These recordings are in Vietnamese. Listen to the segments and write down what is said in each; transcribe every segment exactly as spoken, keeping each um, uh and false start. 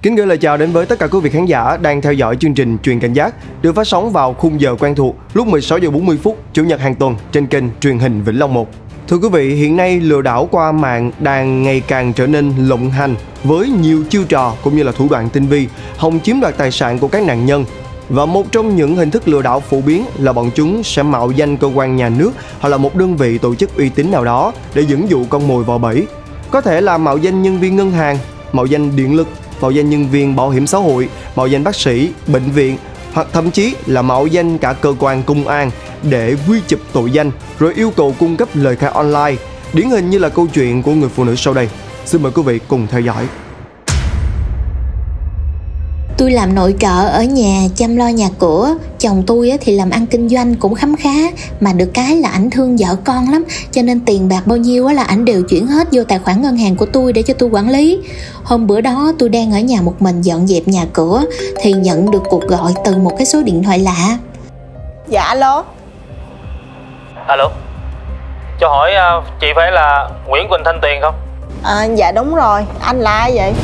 Kính gửi lời chào đến với tất cả quý vị khán giả đang theo dõi chương trình Truyền Cảnh Giác được phát sóng vào khung giờ quen thuộc lúc mười sáu giờ bốn mươi phút Chủ nhật hàng tuần trên kênh truyền hình Vĩnh Long một. Thưa quý vị, hiện nay lừa đảo qua mạng đang ngày càng trở nên lộng hành với nhiều chiêu trò cũng như là thủ đoạn tinh vi hòng chiếm đoạt tài sản của các nạn nhân. Và một trong những hình thức lừa đảo phổ biến là bọn chúng sẽ mạo danh cơ quan nhà nước hoặc là một đơn vị tổ chức uy tín nào đó để dẫn dụ con mồi vào bẫy. Có thể là mạo danh nhân viên ngân hàng, mạo danh điện lực, mạo danh nhân viên bảo hiểm xã hội, mạo danh bác sĩ, bệnh viện, hoặc thậm chí là mạo danh cả cơ quan công an để quy chụp tội danh rồi yêu cầu cung cấp lời khai online. Điển hình như là câu chuyện của người phụ nữ sau đây. Xin mời quý vị cùng theo dõi. Tôi làm nội trợ ở nhà, chăm lo nhà cửa. Chồng tôi thì làm ăn kinh doanh cũng khấm khá, mà được cái là ảnh thương vợ con lắm, cho nên tiền bạc bao nhiêu là ảnh đều chuyển hết vô tài khoản ngân hàng của tôi để cho tôi quản lý. Hôm bữa đó tôi đang ở nhà một mình dọn dẹp nhà cửa thì nhận được cuộc gọi từ một cái số điện thoại lạ. Dạ alo. Alo, cho hỏi uh, chị phải là Nguyễn Quỳnh Thanh Tuyền không? À, dạ đúng rồi, anh là ai vậy?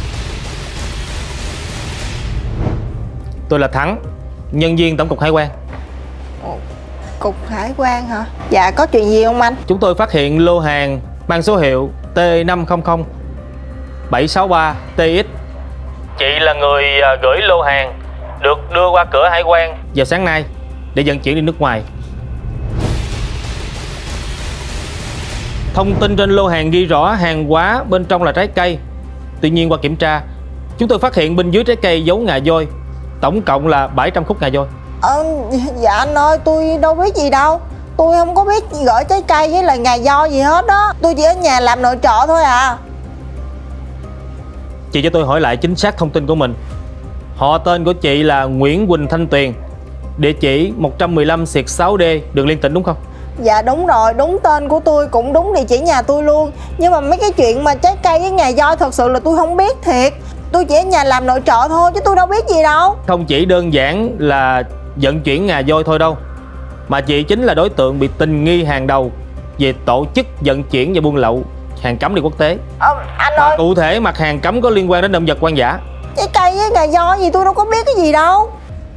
Tôi là Thắng, nhân viên Tổng cục Hải quan. Cục Hải quan hả? Dạ có chuyện gì không anh? Chúng tôi phát hiện lô hàng mang số hiệu T năm không không bảy sáu ba T X. Chị là người gửi lô hàng được đưa qua cửa hải quan vào sáng nay để vận chuyển đi nước ngoài. Thông tin trên lô hàng ghi rõ hàng hóa bên trong là trái cây. Tuy nhiên qua kiểm tra, chúng tôi phát hiện bên dưới trái cây dấu ngà voi. Tổng cộng là bảy trăm khúc ngà voi. Ờ, dạ anh ơi, tôi đâu biết gì đâu. Tôi không có biết gửi trái cây với lại ngà voi gì hết đó. Tôi chỉ ở nhà làm nội trợ thôi à. Chị cho tôi hỏi lại chính xác thông tin của mình. Họ tên của chị là Nguyễn Quỳnh Thanh Tuyền, địa chỉ một trăm mười lăm xuyệt sáu D, đường Liên Tỉnh đúng không? Dạ đúng rồi, đúng tên của tôi, cũng đúng địa chỉ nhà tôi luôn. Nhưng mà mấy cái chuyện mà trái cây với ngà voi thật sự là tôi không biết thiệt. Tôi chỉ ở nhà làm nội trợ thôi chứ tôi đâu biết gì đâu. Không chỉ đơn giản là vận chuyển ngà voi thôi đâu, mà chị chính là đối tượng bị tình nghi hàng đầu về tổ chức vận chuyển và buôn lậu hàng cấm đi quốc tế. Ờ, anh Mà ơi, cụ thể mặt hàng cấm có liên quan đến động vật hoang dã. trái cây với ngà voi gì tôi đâu có biết cái gì đâu.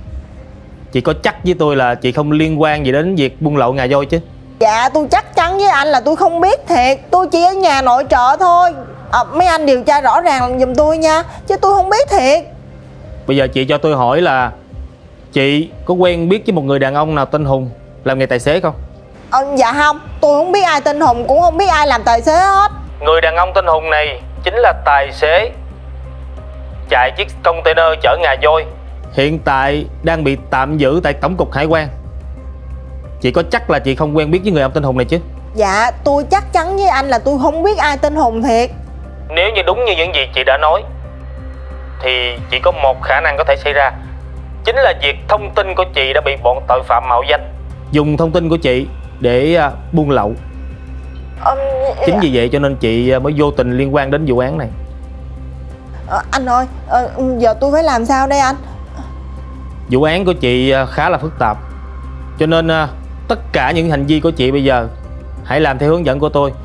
Chị có chắc với tôi là chị không liên quan gì đến việc buôn lậu ngà voi chứ? Dạ tôi chắc chắn với anh là tôi không biết thiệt. Tôi chỉ ở nhà nội trợ thôi. À, mấy anh điều tra rõ ràng giùm tôi nha, chứ tôi không biết thiệt. Bây giờ chị cho tôi hỏi là chị có quen biết với một người đàn ông nào tên Hùng làm nghề tài xế không? À, dạ không, tôi không biết ai tên Hùng, cũng không biết ai làm tài xế hết. Người đàn ông tên Hùng này chính là tài xế chạy chiếc container chở ngà voi, hiện tại đang bị tạm giữ tại Tổng cục Hải quan. Chị có chắc là chị không quen biết với người ông tên Hùng này chứ? Dạ tôi chắc chắn với anh là tôi không biết ai tên Hùng thiệt. Nếu như đúng như những gì chị đã nói thì chỉ có một khả năng có thể xảy ra, chính là việc thông tin của chị đã bị bọn tội phạm mạo danh dùng thông tin của chị để uh, buôn lậu. um, Chính vì vậy cho nên chị mới vô tình liên quan đến vụ án này. à, Anh ơi, à, giờ tôi phải làm sao đây anh? Vụ án của chị khá là phức tạp, cho nên uh, tất cả những hành vi của chị bây giờ hãy làm theo hướng dẫn của tôi.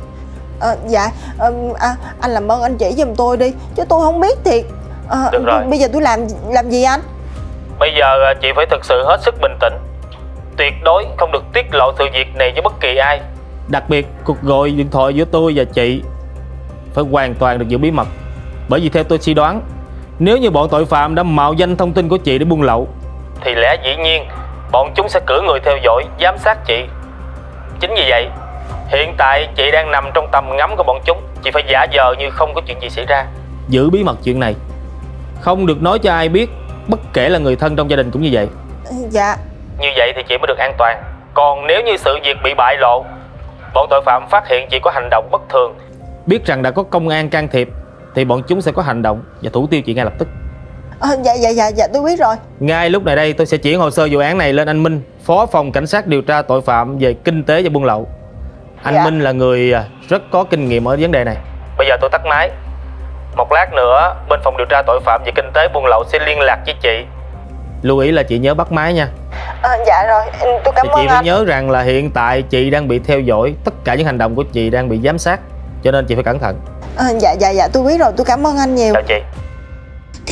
À, dạ à, à, anh làm ơn anh chỉ giùm tôi đi, chứ tôi không biết thiệt. À, Được rồi. Bây giờ tôi làm làm gì anh? Bây giờ chị phải thực sự hết sức bình tĩnh, tuyệt đối không được tiết lộ sự việc này với bất kỳ ai. Đặc biệt cuộc gọi điện thoại giữa tôi và chị phải hoàn toàn được giữ bí mật. Bởi vì theo tôi suy đoán, nếu như bọn tội phạm đã mạo danh thông tin của chị để buôn lậu thì lẽ dĩ nhiên bọn chúng sẽ cử người theo dõi, giám sát chị. Chính vì vậy, hiện tại chị đang nằm trong tầm ngắm của bọn chúng. Chị phải giả vờ như không có chuyện gì xảy ra, giữ bí mật chuyện này, không được nói cho ai biết, bất kể là người thân trong gia đình cũng như vậy. Dạ. Như vậy thì chị mới được an toàn. Còn nếu như sự việc bị bại lộ, bọn tội phạm phát hiện chị có hành động bất thường, biết rằng đã có công an can thiệp, thì bọn chúng sẽ có hành động và thủ tiêu chị ngay lập tức. À, dạ dạ dạ dạ tôi biết rồi. Ngay lúc này đây tôi sẽ chuyển hồ sơ vụ án này lên anh Minh, Phó phòng cảnh sát điều tra tội phạm về kinh tế và buôn lậu. Anh dạ. Minh là người rất có kinh nghiệm ở vấn đề này. Bây giờ tôi tắt máy. Một lát nữa bên phòng điều tra tội phạm về kinh tế buôn lậu sẽ liên lạc với chị. Lưu ý là chị nhớ bắt máy nha. À, dạ rồi, tôi cảm thì ơn chị phải anh. nhớ rằng là hiện tại chị đang bị theo dõi, tất cả những hành động của chị đang bị giám sát, cho nên chị phải cẩn thận. À, dạ dạ dạ tôi biết rồi, tôi cảm ơn anh nhiều. Chào chị.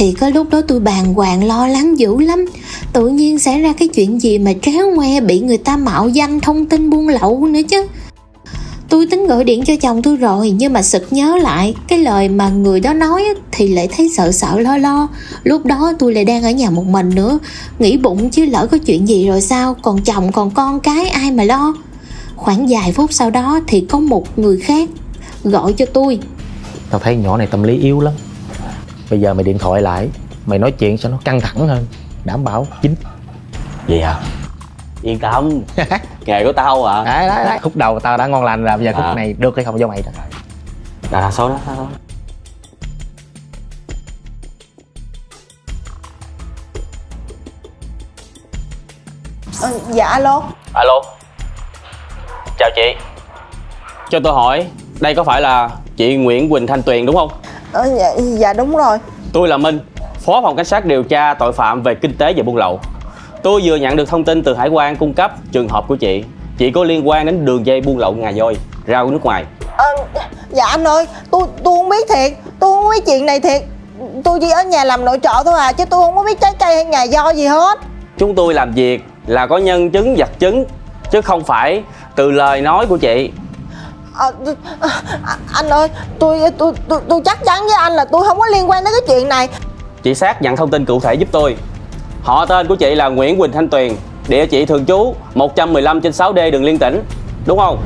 Thì có lúc đó tôi bàng hoàng lo lắng dữ lắm. Tự nhiên xảy ra cái chuyện gì mà tréo ngoe bị người ta mạo danh thông tin buôn lậu nữa chứ. Tôi tính gọi điện cho chồng tôi rồi, nhưng mà sực nhớ lại cái lời mà người đó nói thì lại thấy sợ sợ lo lo. Lúc đó tôi lại đang ở nhà một mình nữa, nghĩ bụng chứ lỡ có chuyện gì rồi sao, còn chồng còn con cái ai mà lo. Khoảng vài phút sau đó thì có một người khác gọi cho tôi. Tao thấy nhỏ này tâm lý yếu lắm. Bây giờ mày điện thoại lại, mày nói chuyện cho nó căng thẳng hơn, đảm bảo chính. Vậy à? Yên tâm. Nghề của tao à. Đấy, đấy, đấy. Khúc đầu tao đã ngon lành rồi, bây giờ khúc à. này được hay không do mày đó. Là số đó, số đó. Ờ, dạ alo. Alo. Chào chị. Cho tôi hỏi, đây có phải là chị Nguyễn Quỳnh Thanh Tuyền đúng không? Ờ, dạ, dạ đúng rồi. Tôi là Minh, Phó phòng cảnh sát điều tra tội phạm về kinh tế và buôn lậu. Tôi vừa nhận được thông tin từ hải quan cung cấp trường hợp của chị. Chị có liên quan đến đường dây buôn lậu ngà voi, rau nước ngoài. Ờ, dạ anh ơi, tôi tôi không biết thiệt, tôi không biết chuyện này thiệt. Tôi chỉ ở nhà làm nội trợ thôi à, chứ tôi không có biết trái cây hay ngà voi gì hết. Chúng tôi làm việc là có nhân chứng vật chứng, chứ không phải từ lời nói của chị. À, à, anh ơi, tôi, tôi tôi tôi chắc chắn với anh là tôi không có liên quan đến cái chuyện này. Chị xác nhận thông tin cụ thể giúp tôi. Họ tên của chị là Nguyễn Quỳnh Thanh Tuyền, địa chỉ thường trú một trăm mười lăm trên sáu D đường Liên Tỉnh, đúng không?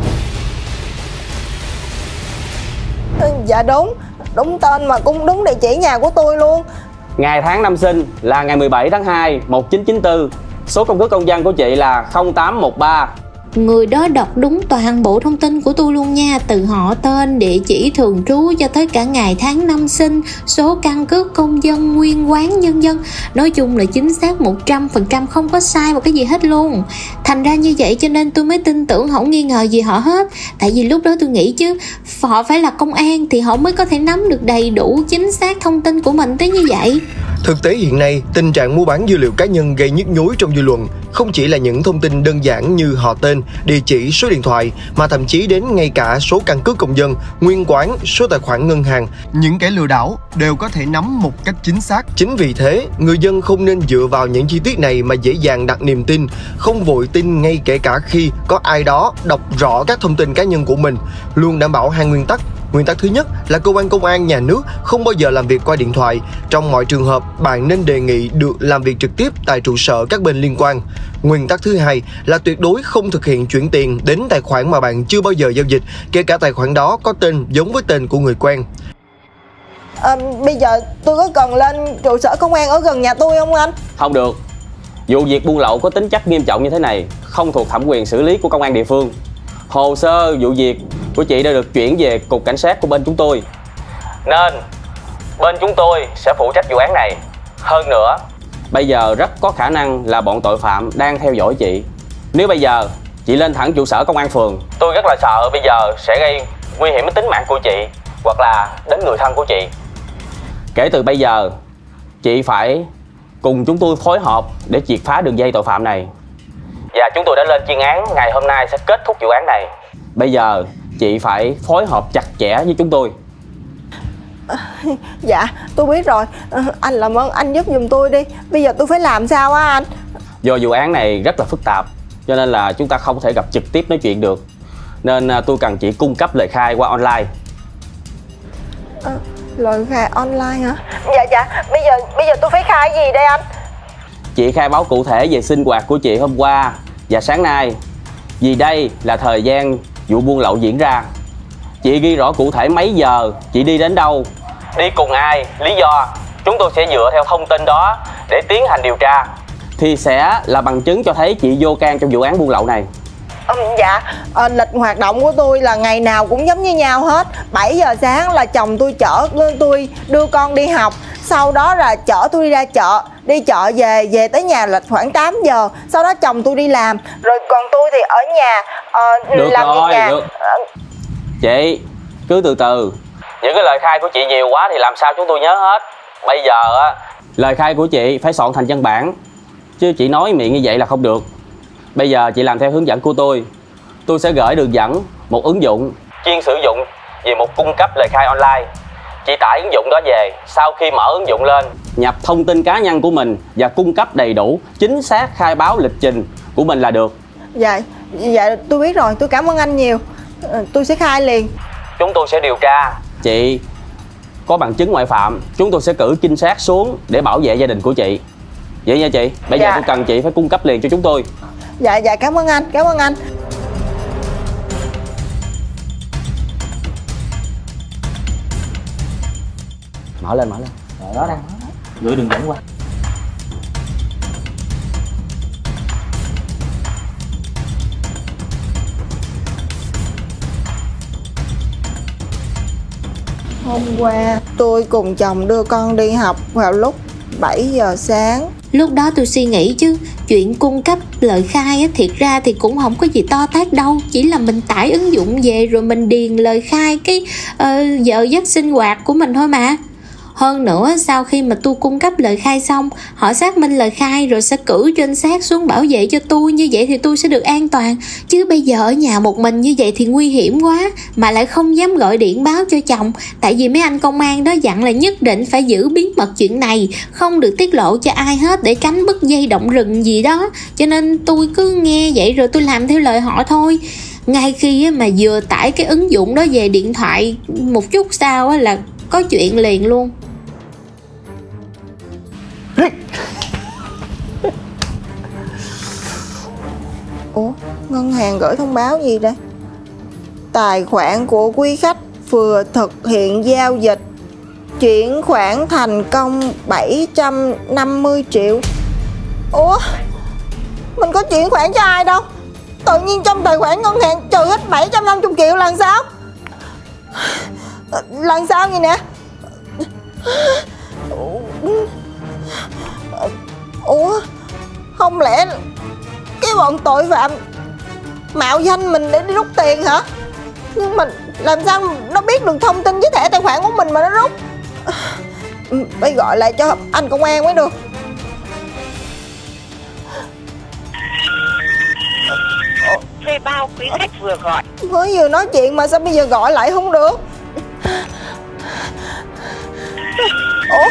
Dạ đúng, đúng tên mà cũng đúng địa chỉ nhà của tôi luôn. Ngày tháng năm sinh là ngày mười bảy tháng hai một nghìn chín trăm chín mươi tư. Số căn cước công dân của chị là không tám một ba. Người đó đọc đúng toàn bộ thông tin của tôi luôn nha, từ họ tên, địa chỉ thường trú cho tới cả ngày tháng năm sinh, số căn cước công dân, nguyên quán, nhân dân. Nói chung là chính xác một trăm phần trăm, không có sai một cái gì hết luôn. Thành ra như vậy cho nên tôi mới tin tưởng, không nghi ngờ gì họ hết. Tại vì lúc đó tôi nghĩ chứ họ phải là công an thì họ mới có thể nắm được đầy đủ chính xác thông tin của mình tới như vậy. Thực tế hiện nay, tình trạng mua bán dữ liệu cá nhân gây nhức nhối trong dư luận. Không chỉ là những thông tin đơn giản như họ tên, địa chỉ, số điện thoại, mà thậm chí đến ngay cả số căn cước công dân, nguyên quán, số tài khoản ngân hàng. Những kẻ lừa đảo đều có thể nắm một cách chính xác. Chính vì thế, người dân không nên dựa vào những chi tiết này mà dễ dàng đặt niềm tin, không vội tin ngay kể cả khi có ai đó đọc rõ các thông tin cá nhân của mình. Luôn đảm bảo hai nguyên tắc. Nguyên tắc thứ nhất là cơ quan công an, nhà nước không bao giờ làm việc qua điện thoại. Trong mọi trường hợp, bạn nên đề nghị được làm việc trực tiếp tại trụ sở các bên liên quan. Nguyên tắc thứ hai là tuyệt đối không thực hiện chuyển tiền đến tài khoản mà bạn chưa bao giờ giao dịch, kể cả tài khoản đó có tên giống với tên của người quen. À, bây giờ tôi có cần lên trụ sở công an ở gần nhà tôi không anh? Không được. Vụ việc buôn lậu có tính chất nghiêm trọng như thế này không thuộc thẩm quyền xử lý của công an địa phương. Hồ sơ vụ việc của chị đã được chuyển về cục cảnh sát của bên chúng tôi, nên bên chúng tôi sẽ phụ trách vụ án này. Hơn nữa, bây giờ rất có khả năng là bọn tội phạm đang theo dõi chị. Nếu bây giờ chị lên thẳng trụ sở công an phường, tôi rất là sợ bây giờ sẽ gây nguy hiểm đến tính mạng của chị hoặc là đến người thân của chị. Kể từ bây giờ, chị phải cùng chúng tôi phối hợp để triệt phá đường dây tội phạm này. Và chúng tôi đã lên chuyên án, ngày hôm nay sẽ kết thúc vụ án này. Bây giờ chị phải phối hợp chặt chẽ với chúng tôi. À, dạ tôi biết rồi. À, anh làm ơn anh giúp giùm tôi đi. Bây giờ tôi phải làm sao á anh? Do vụ án này rất là phức tạp, cho nên là chúng ta không thể gặp trực tiếp nói chuyện được. Nên tôi cần chị cung cấp lời khai qua online. À, lời khai online hả? Dạ dạ, bây giờ bây giờ tôi phải khai gì đây anh? Chị khai báo cụ thể về sinh hoạt của chị hôm qua và sáng nay, vì đây là thời gian vụ buôn lậu diễn ra. Chị ghi rõ cụ thể mấy giờ chị đi đến đâu, đi cùng ai, lý do. Chúng tôi sẽ dựa theo thông tin đó để tiến hành điều tra, thì sẽ là bằng chứng cho thấy chị vô can trong vụ án buôn lậu này. Ừ, dạ, à, lịch hoạt động của tôi là ngày nào cũng giống như nhau hết. Bảy giờ sáng là chồng tôi chở tôi đưa con đi học. Sau đó là chở tôi đi ra chợ. Đi chợ về, về tới nhà là khoảng tám giờ. Sau đó chồng tôi đi làm. Rồi còn tôi thì ở nhà uh, được làm rồi, việc nhà. Được. Chị, cứ từ từ. Những cái lời khai của chị nhiều quá thì làm sao chúng tôi nhớ hết. Bây giờ á, lời khai của chị phải soạn thành văn bản, chứ chị nói miệng như vậy là không được. Bây giờ chị làm theo hướng dẫn của tôi. Tôi sẽ gửi đường dẫn một ứng dụng chuyên sử dụng về một cung cấp lời khai online. Chị tải ứng dụng đó về, sau khi mở ứng dụng lên, nhập thông tin cá nhân của mình và cung cấp đầy đủ, chính xác khai báo lịch trình của mình là được. Dạ, dạ tôi biết rồi, tôi cảm ơn anh nhiều. Tôi sẽ khai liền. Chúng tôi sẽ điều tra. Chị có bằng chứng ngoại phạm, chúng tôi sẽ cử trinh sát xuống để bảo vệ gia đình của chị. Vậy nha chị, bây Dạ. giờ tôi cần chị phải cung cấp liền cho chúng tôi. Dạ, dạ cảm ơn anh, cảm ơn anh. Mở lên, mở lên. Rồi đó đang mở đó. Gửi đường dẫn qua. Hôm qua tôi cùng chồng đưa con đi học vào lúc bảy giờ sáng. Lúc đó tôi suy nghĩ chứ chuyện cung cấp lời khai á, thiệt ra thì cũng không có gì to tát đâu. Chỉ là mình tải ứng dụng về rồi mình điền lời khai cái uh, giờ giấc sinh hoạt của mình thôi mà. Hơn nữa sau khi mà tôi cung cấp lời khai xong, họ xác minh lời khai rồi sẽ cử trinh sát xuống bảo vệ cho tôi. Như vậy thì tôi sẽ được an toàn. Chứ bây giờ ở nhà một mình như vậy thì nguy hiểm quá. Mà lại không dám gọi điện báo cho chồng. Tại vì mấy anh công an đó dặn là nhất định phải giữ bí mật chuyện này, không được tiết lộ cho ai hết để tránh bứt dây động rừng gì đó. Cho nên tôi cứ nghe vậy rồi tôi làm theo lời họ thôi. Ngay khi mà vừa tải cái ứng dụng đó về điện thoại, một chút sau là có chuyện liền luôn. Ủa, ngân hàng gửi thông báo gì đây? Tài khoản của quý khách vừa thực hiện giao dịch chuyển khoản thành công bảy trăm năm mươi triệu. Ủa, mình có chuyển khoản cho ai đâu? Tự nhiên trong tài khoản ngân hàng trừ hết bảy trăm năm mươi triệu là sao? Là sao vậy nè? Ủa, không lẽ cái bọn tội phạm mạo danh mình để đi rút tiền hả? Nhưng mà làm sao nó biết được thông tin với thẻ tài khoản của mình mà nó rút? Phải gọi lại cho anh công an mới được. Thuê bao quý khách vừa gọi. Mới vừa nói chuyện mà sao bây giờ gọi lại không được? Ủa,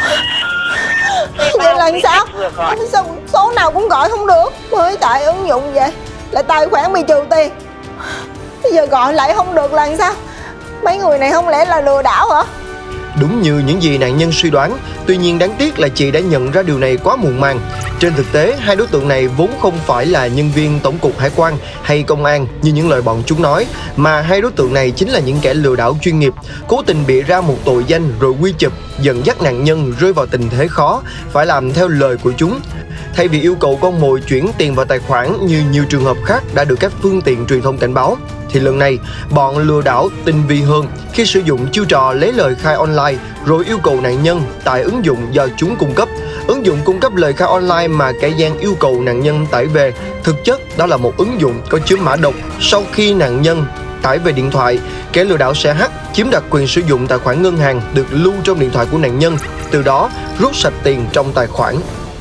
vậy là sao? Sao số nào cũng gọi không được? Mới tải ứng dụng vậy lại tài khoản bị trừ tiền. Bây giờ gọi lại không được là sao? Mấy người này không lẽ là lừa đảo hả? Đúng như những gì nạn nhân suy đoán, tuy nhiên đáng tiếc là chị đã nhận ra điều này quá muộn màng. Trên thực tế, hai đối tượng này vốn không phải là nhân viên tổng cục hải quan hay công an như những lời bọn chúng nói, mà hai đối tượng này chính là những kẻ lừa đảo chuyên nghiệp, cố tình bịa ra một tội danh rồi quy chụp, dẫn dắt nạn nhân rơi vào tình thế khó, phải làm theo lời của chúng. Thay vì yêu cầu con mồi chuyển tiền vào tài khoản như nhiều trường hợp khác đã được các phương tiện truyền thông cảnh báo, thì lần này bọn lừa đảo tinh vi hơn khi sử dụng chiêu trò lấy lời khai online rồi yêu cầu nạn nhân tải ứng dụng do chúng cung cấp. Ứng dụng cung cấp lời khai online mà kẻ gian yêu cầu nạn nhân tải về, thực chất đó là một ứng dụng có chứa mã độc. Sau khi nạn nhân tải về điện thoại, kẻ lừa đảo sẽ hack, chiếm đoạt quyền sử dụng tài khoản ngân hàng được lưu trong điện thoại của nạn nhân, từ đó rút sạch tiền trong tài khoản.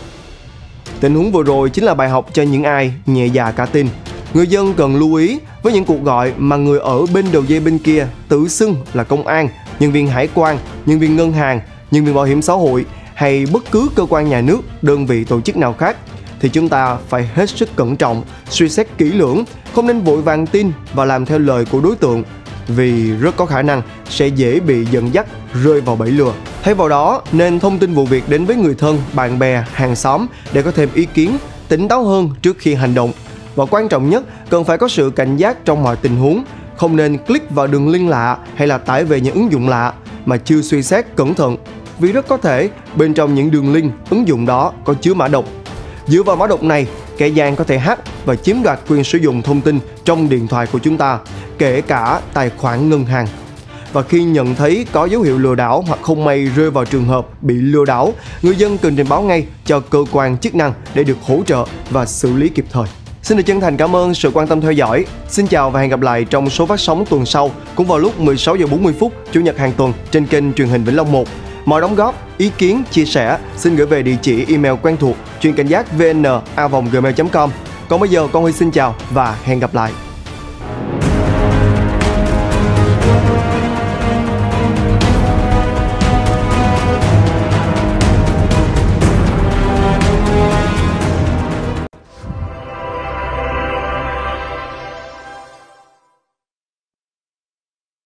Tình huống vừa rồi chính là bài học cho những ai nhẹ dạ cả tin. Người dân cần lưu ý với những cuộc gọi mà người ở bên đầu dây bên kia tự xưng là công an, nhân viên hải quan, nhân viên ngân hàng, nhân viên bảo hiểm xã hội hay bất cứ cơ quan nhà nước, đơn vị tổ chức nào khác, thì chúng ta phải hết sức cẩn trọng, suy xét kỹ lưỡng, không nên vội vàng tin và làm theo lời của đối tượng, vì rất có khả năng sẽ dễ bị dẫn dắt rơi vào bẫy lừa. Thay vào đó, nên thông tin vụ việc đến với người thân, bạn bè, hàng xóm để có thêm ý kiến, tỉnh táo hơn trước khi hành động. Và quan trọng nhất, cần phải có sự cảnh giác trong mọi tình huống, không nên click vào đường link lạ hay là tải về những ứng dụng lạ mà chưa suy xét cẩn thận, vì rất có thể bên trong những đường link, ứng dụng đó có chứa mã độc. Dựa vào mã độc này, kẻ gian có thể hack và chiếm đoạt quyền sử dụng thông tin trong điện thoại của chúng ta, kể cả tài khoản ngân hàng. Và khi nhận thấy có dấu hiệu lừa đảo hoặc không may rơi vào trường hợp bị lừa đảo, người dân cần trình báo ngay cho cơ quan chức năng để được hỗ trợ và xử lý kịp thời. Xin được chân thành cảm ơn sự quan tâm theo dõi. Xin chào và hẹn gặp lại trong số phát sóng tuần sau, cũng vào lúc mười sáu giờ bốn mươi phút Chủ nhật hàng tuần trên kênh truyền hình Vĩnh Long một. Mọi đóng góp, ý kiến, chia sẻ xin gửi về địa chỉ email quen thuộc truyền cảnh giác vn a vòng gmail chấm com. Còn bây giờ con Huy xin chào và hẹn gặp lại.